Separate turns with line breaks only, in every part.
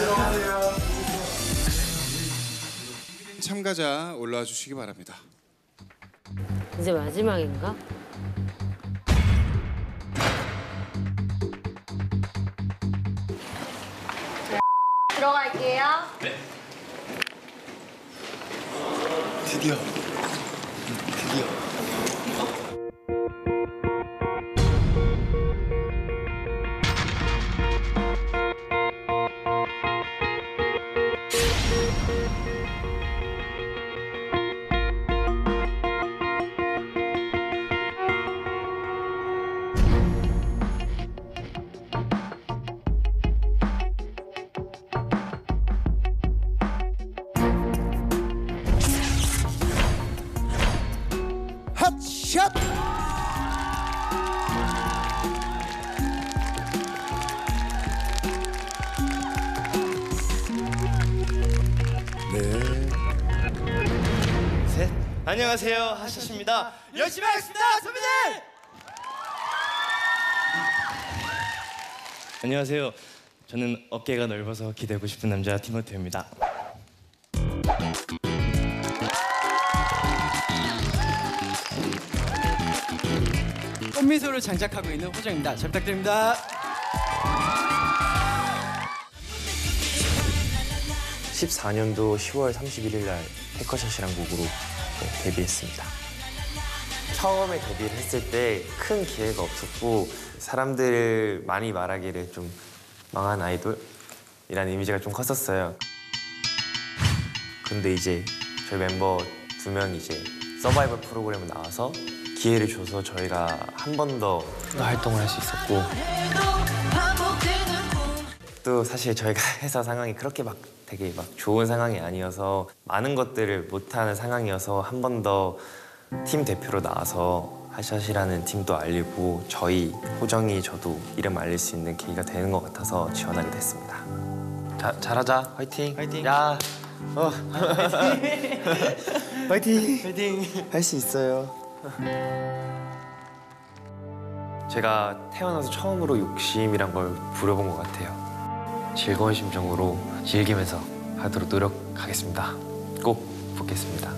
참가자 올라와 주시기 바랍니다.
이제 마지막인가?
들어갈게요.
네.
드디어.
핫샷! 네.
셋. 안녕하세요, 하샷입니다. 열심히 하겠습니다, 선배들! 안녕하세요. 저는 어깨가 넓어서 기대고 싶은 남자 티모테오입니다.
꽃미소를 장착하고 있는 호정입니다. 잘 부탁드립니다.
14년도 10월 31일 날 해커샷이란 곡으로 데뷔했습니다. 처음에 데뷔를 했을 때 큰 기회가 없었고 사람들 많이 말하기를 좀 망한 아이돌이라는 이미지가 좀 컸었어요. 근데 이제 저희 멤버 2명이 이제 서바이벌 프로그램에 나와서 기회를 줘서 저희가 한 번 더 활동을 할 수 있었고 또 사실 저희가 회사 상황이 그렇게 막 되게 막 좋은 상황이 아니어서 많은 것들을 못하는 상황이어서 한 번 더 팀 대표로 나와서 핫샷이라는 팀도 알리고 저희 호정이 저도 이름 알릴 수 있는 계기가 되는 것 같아서 지원하게 됐습니다. 잘하자. 화이팅. 화이팅. 야. 화이팅. 화이팅. 할 수 있어요. 제가 태어나서 처음으로 욕심이란 걸 부려본 것 같아요. 즐거운 심정으로 즐기면서 하도록 노력하겠습니다. 꼭 붙겠습니다.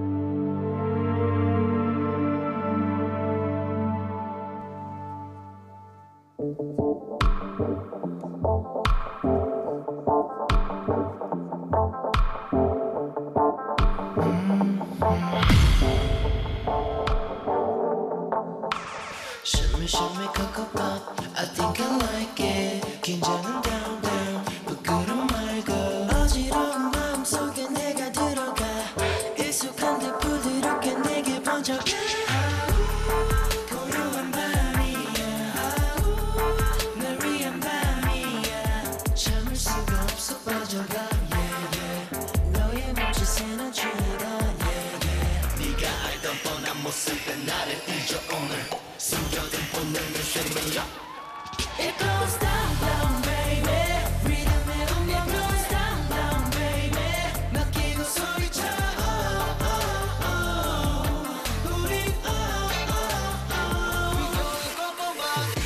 Shimmy cocoa pop, I think I like it. 긴장은 down down, 부끄럼 말고 어지러운 마음속에 내가 들어가. 익숙한데 부드럽게 내게 번져가. 고요한 밤이야, 널 위한 밤이야. 참을 수가 없어 빠져가. Yeah yeah, 너의 몸짓에는 취해가. Yeah yeah, 네가 알던 뻔한 모습에 나를 잊어 오늘. 숨겨둔 본능을 show me up. It goes down down baby. 리듬에 운명 goes down down baby. 맡기고 소리쳐. 우린 We gonna go back.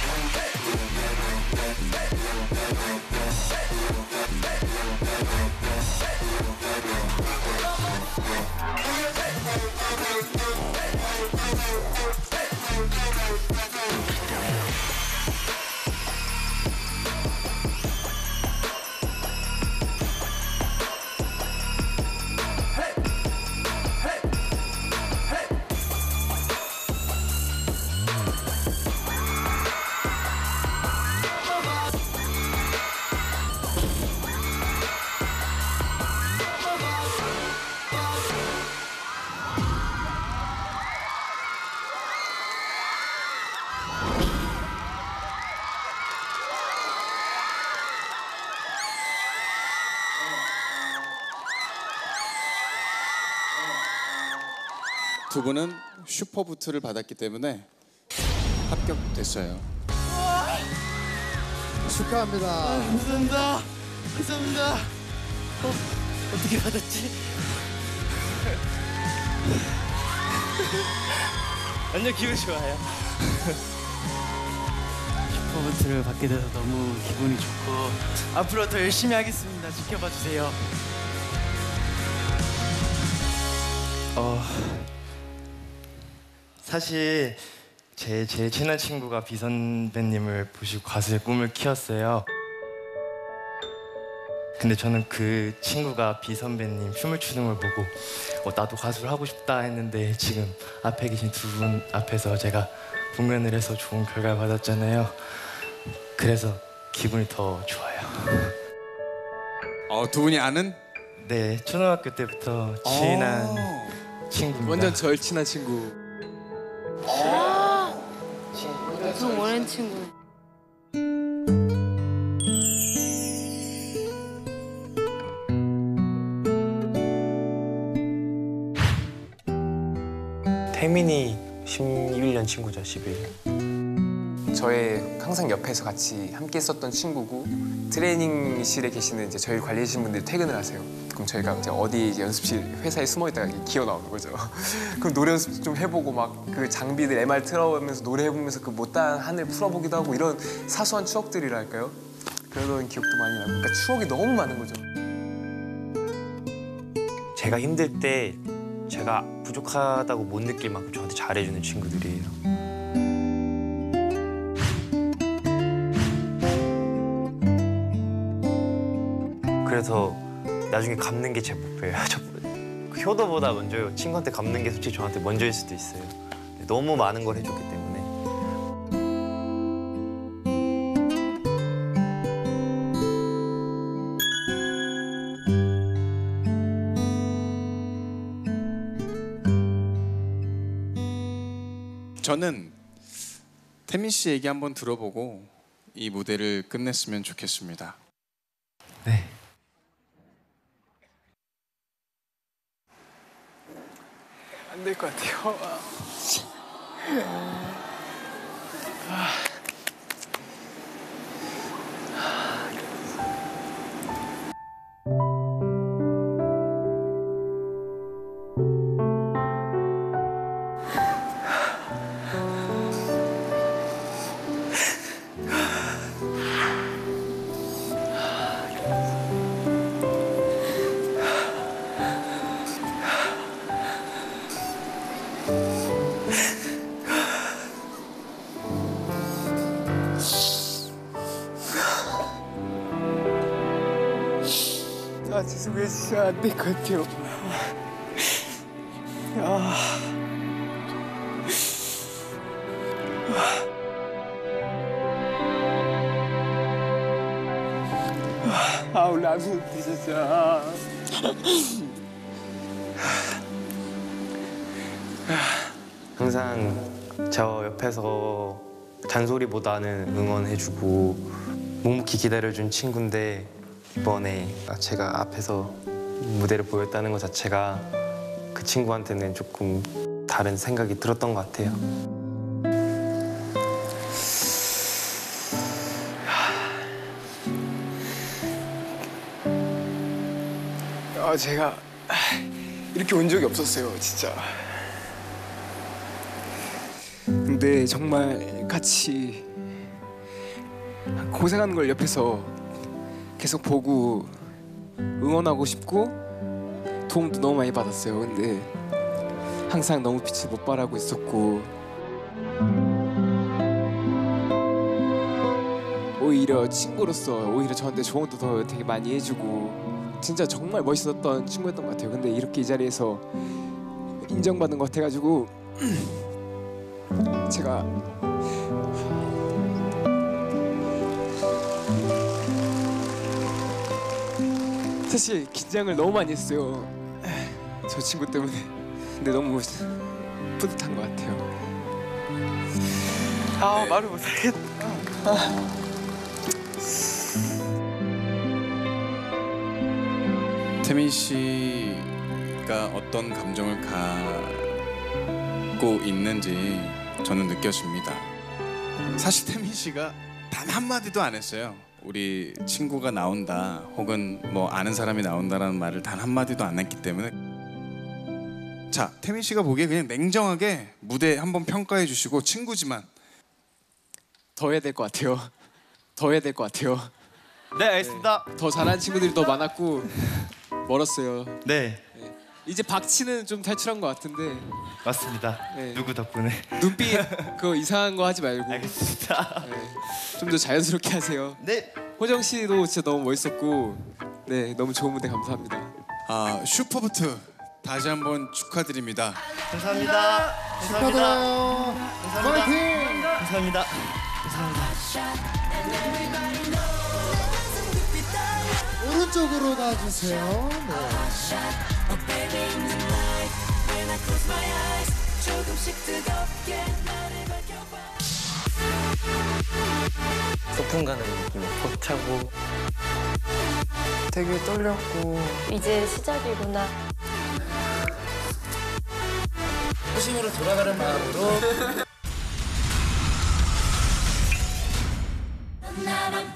두 분은 슈퍼부트를 받았기 때문에 합격됐어요.
축하합니다.
감사합니다. 감사합니다. 어떻게 받았지? 완전 기분 좋아요.
슈퍼버튼을 받게 돼서 너무 기분이 좋고 앞으로 더 열심히 하겠습니다. 지켜봐 주세요.
사실 제 제일 친한 친구가 비 선배님을 보시고 가수의 꿈을 키웠어요. 근데 저는 그 친구가 비 선배님 춤을 추는 걸 보고 나도 가수를 하고 싶다 했는데 지금 앞에 계신 두 분 앞에서 제가 공연을 해서 좋은 결과를 받았잖아요. 그래서 기분이 더 좋아요.
두 분이 아는?
네, 초등학교 때부터 친한 친구입니다.
완전 절친한 친구.
엄청 오랜 친구.
태민이 11년 친구죠, 11년.
저의 항상 옆에서 같이 함께 있었던 친구고 트레이닝실에 계시는 이제 저희 관리하시는 분들이 퇴근을 하세요. 그럼 저희가 이제 어디 이제 연습실 회사에 숨어 있다가 기어 나오는 거죠. 그럼 노래 연습 좀 해보고 막 그 장비들 MR 틀어보면서 노래 해보면서 그 못다한 하늘 풀어보기도 하고 이런 사소한 추억들이랄까요? 그런 기억도 많이 나고 그러니까 추억이 너무 많은 거죠.
제가 힘들 때 제가 부족하다고 못 느낄 만큼 저한테 잘해주는 친구들이에요. 그래서 나중에 갚는 게 제 목표예요. 효도보다 먼저 친구한테 갚는 게 솔직히 저한테 먼저일 수도 있어요. 너무 많은 걸 해줬기 때문에.
저는 태민 씨 얘기 한번 들어보고 이 무대를 끝냈으면 좋겠습니다.
네.
안 될 것 같아요. 죄송해요. 진짜 안 될 것 같아요. 아우 라면 드셨어.
항상 저 옆에서 잔소리보다는 응원해주고 묵묵히 기다려준 친구인데 이번에 제가 앞에서 무대를 보였다는 것 자체가 그 친구한테는 조금 다른 생각이 들었던 것 같아요.
제가 이렇게 온 적이 없었어요, 진짜. 근데 정말 같이 고생하는 걸 옆에서 계속 보고 응원하고 싶고 도움도 너무 많이 받았어요. 근데 항상 너무 빛을 못 발하고 있었고 오히려 친구로서 오히려 저한테 조언도 더 되게 많이 해주고 진짜 정말 멋있었던 친구였던 것 같아요. 근데 이렇게 이 자리에서 인정받은 것 같아가지고 제가 사실 긴장을 너무 많이 했어요. 저 친구 때문에. 근데 너무 뿌듯한 것 같아요. 말을 못하겠다.
태민 씨가 어떤 감정을 갖고 있는지 저는 느껴집니다. 사실 태민 씨가 단 한마디도 안 했어요. 우리 친구가 나온다 혹은 뭐 아는 사람이 나온다라는 말을 단 한마디도 안 했기 때문에 자, 태민 씨가 보기에 그냥 냉정하게 무대 한번 평가해 주시고 친구지만
더 해야 될 것 같아요. 더 해야 될 것 같아요.
네, 알겠습니다.
더 잘하는 친구들이 더 많았고 멀었어요.
네,
이제 박치는 좀 탈출한 것 같은데
맞습니다.
네.
누구 덕분에?
눈빛 그거 이상한 거 하지 말고
알겠습니다.
좀 더 자연스럽게 하세요.
네.
호정 씨도 진짜 너무 멋있었고 네 너무 좋은 무대 감사합니다.
아 슈퍼부트 다시 한번 축하드립니다.
감사합니다.
축하드려요. 파이팅!
감사합니다.
오른쪽으로 가주세요.
소풍 가는 느낌이 벅차고
되게 떨렸고
이제 시작이구나.
초심으로 돌아가는 마음으로
나만